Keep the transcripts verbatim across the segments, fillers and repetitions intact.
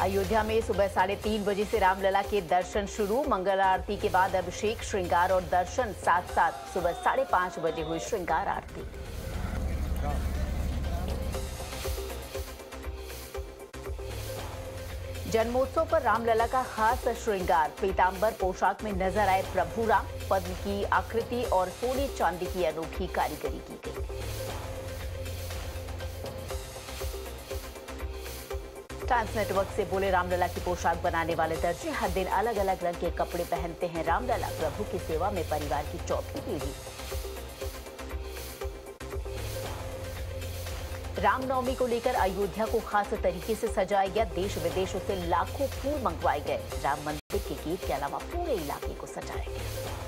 अयोध्या में सुबह साढ़े तीन बजे से रामलला के दर्शन शुरू। मंगल आरती के बाद अभिषेक, श्रृंगार और दर्शन साथ साथ सुबह साढ़े पांच बजे हुई श्रृंगार आरती। जन्मोत्सव पर रामलला का खास श्रृंगार। पीतांबर पोशाक में नजर आए प्रभु राम। पद्म की आकृति और सोने चांदी की अनोखी कारीगरी की गई। टाइम्स नेटवर्क से बोले रामलला की पोशाक बनाने वाले दर्जी। हर दिन अलग अलग रंग के कपड़े पहनते हैं रामलला। प्रभु की सेवा में परिवार की चौथी पीढ़ी। रामनवमी को लेकर अयोध्या को खास तरीके से सजाया गया। देश विदेशों से लाखों फूल मंगवाए गए। राम मंदिर के गेट के अलावा पूरे इलाके को सजाया गया।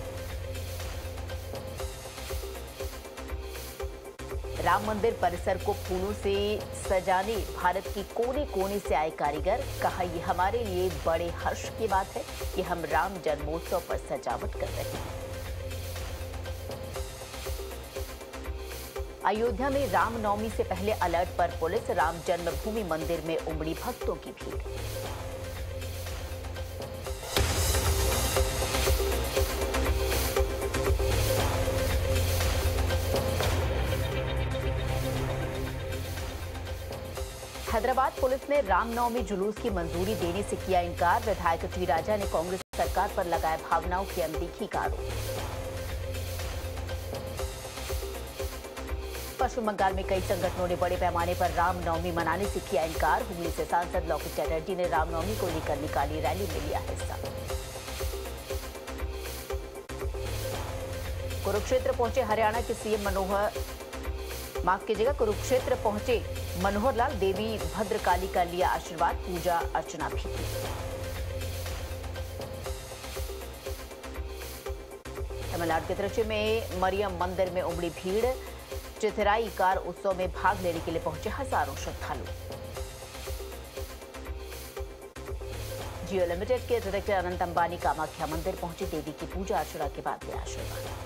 राम मंदिर परिसर को फूलों से सजाने भारत के कोने कोने से आए कारीगर। कहा, ये हमारे लिए बड़े हर्ष की बात है कि हम राम जन्मोत्सव पर सजावट कर रहे हैं। अयोध्या में रामनवमी से पहले अलर्ट पर पुलिस। राम जन्मभूमि मंदिर में उमड़ी भक्तों की भीड़। हैदराबाद पुलिस ने रामनवमी जुलूस की मंजूरी देने से किया इनकार। विधायक टी राजा ने कांग्रेस सरकार पर लगाया भावनाओं की अनदेखी का आरोप। पश्चिम बंगाल में कई संगठनों ने बड़े पैमाने पर रामनवमी मनाने से किया इनकार। हुगली से सांसद लौकिक चटर्जी ने रामनवमी को लेकर निकाली रैली में लिया हिस्सा। कुरुक्षेत्र पहुंचे हरियाणा के सीएम मनोहर माफ कीजिएगा कुरुक्षेत्र पहुंचे मनोहर लाल। देवी भद्रकाली का लिया आशीर्वाद। पूजा अर्चना भी की। तमिलनाडु के त्रिची में मरियम मंदिर में उमड़ी भीड़। चिथिराई कार उत्सव में भाग लेने के लिए पहुंचे हजारों श्रद्धालु। जियो लिमिटेड के डायरेक्टर अनंत अंबानी कामाख्या मंदिर पहुंचे। देवी की पूजा अर्चना के बाद लिया आशीर्वाद।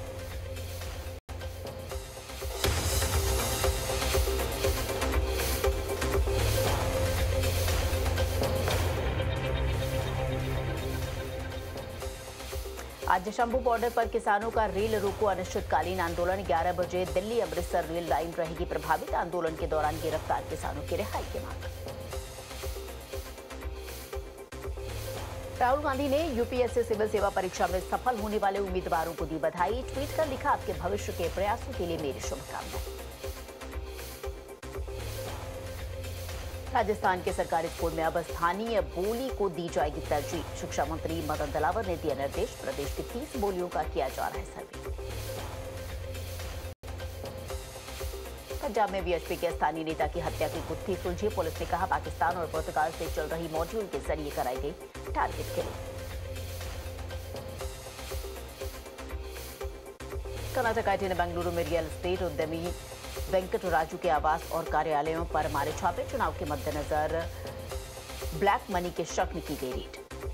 आज शंभू बॉर्डर पर किसानों का रेल रोको अनिश्चितकालीन आंदोलन। ग्यारह बजे दिल्ली अमृतसर रेल लाइन रहेगी प्रभावित। आंदोलन के दौरान गिरफ्तार किसानों की रिहाई की मांग। राहुल गांधी ने यूपीएससी सिविल सेवा परीक्षा में सफल होने वाले उम्मीदवारों को दी बधाई। ट्वीट कर लिखा, आपके भविष्य के प्रयासों के लिए मेरी शुभकामनाएं। राजस्थान के सरकारी स्कूल में अब स्थानीय बोली को दी जाएगी तरजीह। शिक्षा मंत्री मदन दलावर ने दिया निर्देश। प्रदेश की तीस बोलियों का किया जा रहा है सर्वे। पंजाब में वीएचपी के स्थानीय नेता की हत्या की गुत्थी सुलझी। पुलिस ने कहा, पाकिस्तान और पुर्तगाल से चल रही मॉड्यूल के जरिए कराई गई टारगेट किलिंग। कर्नाटक आईटी ने बेंगलुरु में रियल एस्टेट उद्यमी वेंकट राजू के आवास और कार्यालयों पर मारे छापे। चुनाव के मद्देनजर ब्लैक मनी के शक में की गई रेड।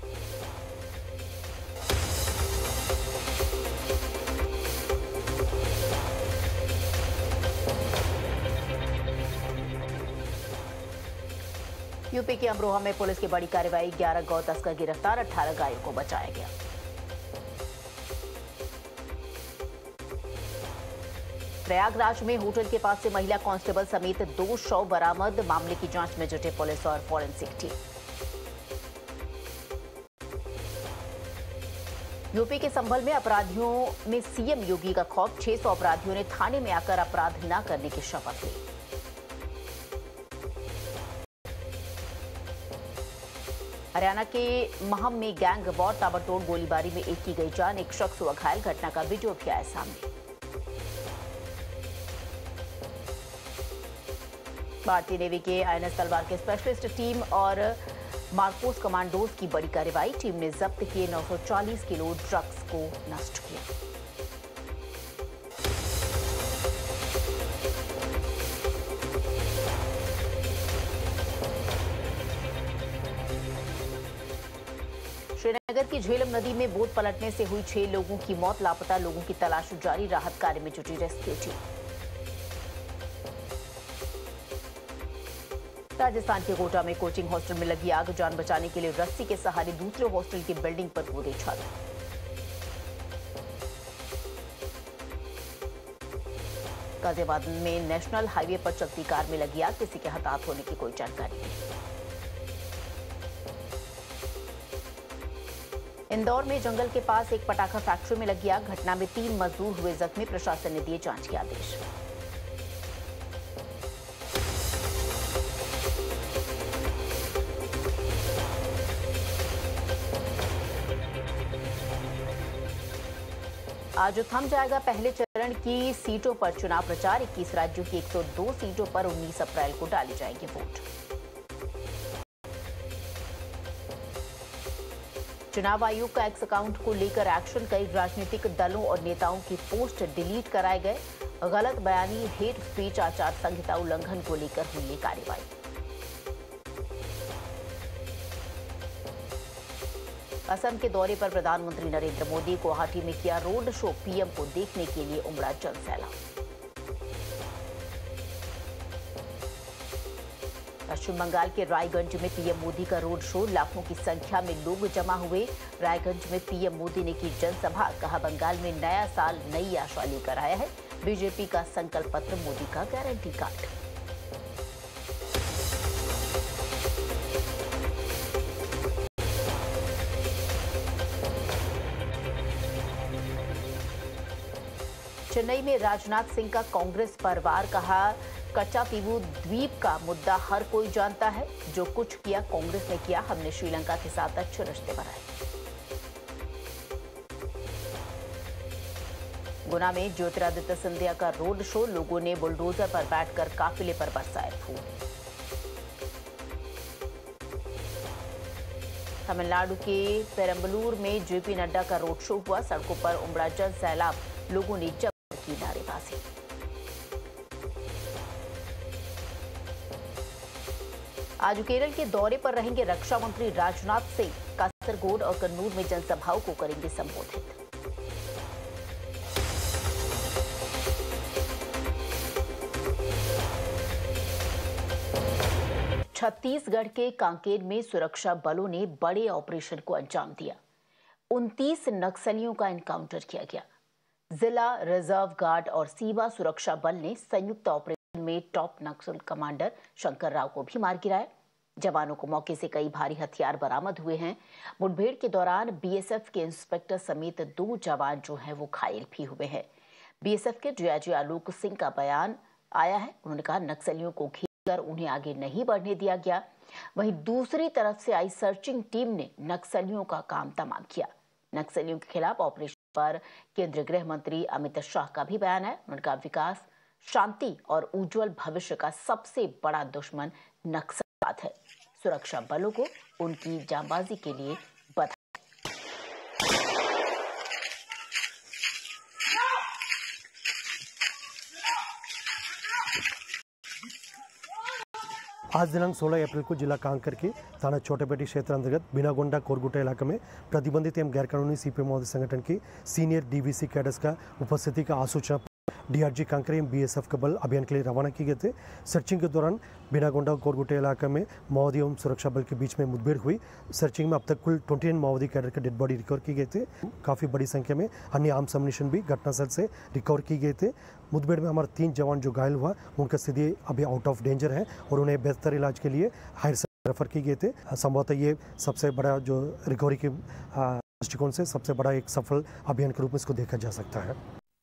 यूपी के अमरोहा में पुलिस की बड़ी कार्रवाई। ग्यारह गौ तस्कर गिरफ्तार। अठारह गायों को बचाया गया। प्रयागराज में होटल के पास से महिला कांस्टेबल समेत दो शव बरामद। मामले की जांच में जुटे पुलिस और फॉरेंसिक टीम। यूपी के संभल में अपराधियों में सीएम योगी का खौफ। छह सौ अपराधियों ने थाने में आकर अपराध न करने की शपथ ली। हरियाणा के महम में गैंग वॉर, ताबड़तोड़ गोलीबारी में एक की गई जान। एक शख्स हुआ घायल। घटना का वीडियो भी आया सामने। भारतीय नेवी के आईएनएस तलवार के स्पेशलिस्ट टीम और मार्कोस कमांडोज की बड़ी कार्रवाई। टीम ने जब्त किए नौ सौ चालीस किलो ड्रग्स को नष्ट किया। श्रीनगर की झेलम नदी में बोट पलटने से हुई छह लोगों की मौत। लापता लोगों की तलाश जारी। राहत कार्य में जुटी रेस्क्यू टीम। राजस्थान के कोटा में कोचिंग हॉस्टल में लगी आग, जान बचाने के लिए रस्सी के सहारे दूसरे हॉस्टल की बिल्डिंग पर कूदे छात्र। गाजियाबाद में नेशनल हाईवे पर चलती कार में लगी आग, किसी के हताहत होने की कोई जानकारी नहीं। इंदौर में जंगल के पास एक पटाखा फैक्ट्री में लगी आग, घटना में तीन मजदूर हुए जख्मी, प्रशासन ने दिए जांच के आदेश। आज थम जाएगा पहले चरण की सीटों पर चुनाव प्रचार। इक्कीस राज्यों की एक सौ दो सीटों पर उन्नीस अप्रैल को डाले जाएंगे वोट। चुनाव आयोग का एक्स अकाउंट को लेकर एक्शन, कई राजनीतिक दलों और नेताओं की पोस्ट डिलीट कराए गए। गलत बयानी, हेट स्पीच आचार संहिता उल्लंघन को लेकर हुई ये कार्रवाई। असम के दौरे पर प्रधानमंत्री नरेंद्र मोदी गुवाहाटी में किया रोड शो, पीएम को देखने के लिए उमड़ा जनसैलाब। पश्चिम बंगाल के रायगंज में पीएम मोदी का रोड शो, लाखों की संख्या में लोग जमा हुए। रायगंज में पीएम मोदी ने की जनसभा, कहा बंगाल में नया साल नई आशा लेकर आया है। बीजेपी का संकल्प पत्र, मोदी का गारंटी कार्ड। चेन्नई में राजनाथ सिंह का कांग्रेस पर वार, कहा कच्चातीवू द्वीप का मुद्दा हर कोई जानता है, जो कुछ किया कांग्रेस ने किया, हमने श्रीलंका के साथ अच्छे रिश्ते बनाए। गुना में ज्योतिरादित्य सिंधिया का रोड शो, लोगों ने बुलडोजर पर बैठकर काफिले पर बरसाए फूल। तमिलनाडु के पेरंबलूर में जेपी नड्डा का रोड शो हुआ, सड़कों पर उमड़ा जन सैलाब, लोगों ने जब की नारेबाजी। आज केरल के दौरे पर रहेंगे रक्षा मंत्री राजनाथ सिंह, कासरगोड और कन्नूर में जनसभाओं को करेंगे संबोधित। छत्तीसगढ़ के कांकेर में सुरक्षा बलों ने बड़े ऑपरेशन को अंजाम दिया। उनतीस नक्सलियों का एनकाउंटर किया गया। जिला रिजर्व गार्ड और सीमा सुरक्षा बल ने संयुक्त ऑपरेशन में टॉप नक्सल कमांडर शंकर राव को भी मार गिराया। जवानों को मौके से कई भारी हथियार बरामद हुए हैं। मुठभेड़ के दौरान बीएसएफ के इंस्पेक्टर समेत दो जवान जो हैं वो घायल भी हुए हैं। बीएसएफ के डीआईजी आलोक सिंह का बयान आया है। उन्होंने कहा नक्सलियों को घेर कर उन्हें आगे नहीं बढ़ने दिया गया। वहीं दूसरी तरफ से आई सर्चिंग टीम ने नक्सलियों का काम तमाम किया। नक्सलियों के खिलाफ ऑपरेशन पर केंद्रीय गृह मंत्री अमित शाह का भी बयान है। उनका विकास, शांति और उज्जवल भविष्य का सबसे बड़ा दुश्मन नक्सलवाद है। सुरक्षा बलों को उनकी जांबाजी के लिए बधाई। आज दिनांक सोलह अप्रैल को जिला कांकर के थाना छोटेपेटी क्षेत्र अंतर्गत बिनागोंडा कोरगुट्टा इलाके में प्रतिबंधित एवं गैरकानूनी सीपीएम महोदय संगठन के सीनियर डीवीसी कैडर्स का उपस्थिति का आसूचना डीआरजी कांकर एवं बीएसएफ का बल अभियान के लिए रवाना किए गए थे। सर्चिंग के दौरान बिनागोंडा कोरगुट्टा इलाके में माओवादी एवं सुरक्षा बल के बीच में मुठभेड़ हुई। सर्चिंग में अब तक कुल उनतीस माओवादी कैडर के डेड बॉडी रिकवर किए गए थे। काफ़ी बड़ी संख्या में अन्य आर्म्स अम्युनिशन भी घटनास्थल से रिकवर किए गए थे। मुठभेड़ में हमारे तीन जवान जो घायल हुआ उनका स्थिति अभी आउट ऑफ डेंजर है और उन्हें बेहतर इलाज के लिए हायर रेफर किए गए थे। संभवतः ये सबसे बड़ा जो रिकवरी के दृष्टिकोण से सबसे बड़ा एक सफल अभियान के रूप में इसको देखा जा सकता है।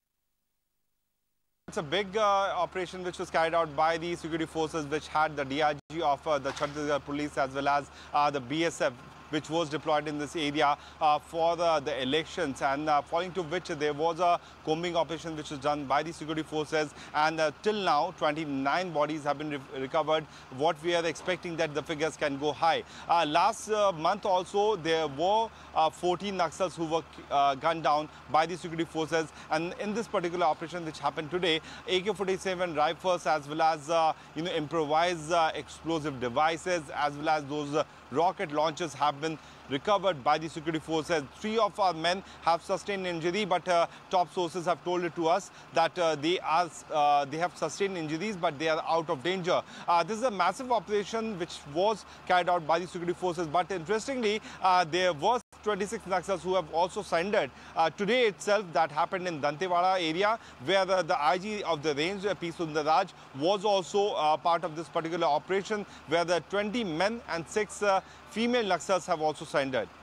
It's a big uh, operation which was carried out by the security forces, which had the D I G of uh, the Chhattisgarh police as well as uh, the B S F, which was deployed in this area uh, for the, the elections, and uh, following to which there was a combing operation which was done by the security forces, and uh, till now twenty-nine bodies have been re recovered. What we are expecting that the figures can go high. Uh, last uh, month also there were uh, fourteen Naxals who were uh, gunned down by the security forces, and in this particular operation which happened today, A K forty-seven rifles as well as uh, you know improvised uh, explosive devices as well as those uh, rocket launchers have been recovered by the security forces. Three of our men have sustained injury, but uh, top sources have told it to us that uh, they are uh, they have sustained injuries, but they are out of danger. Uh, this is a massive operation which was carried out by the security forces. But interestingly, uh, there was twenty-six Naxals who have also surrendered. Uh, today itself, that happened in Dantewada area, where the, the I G of the range, P. Sundarraj, was also uh, part of this particular operation, where the twenty men and six uh, female Naxals have also surrendered.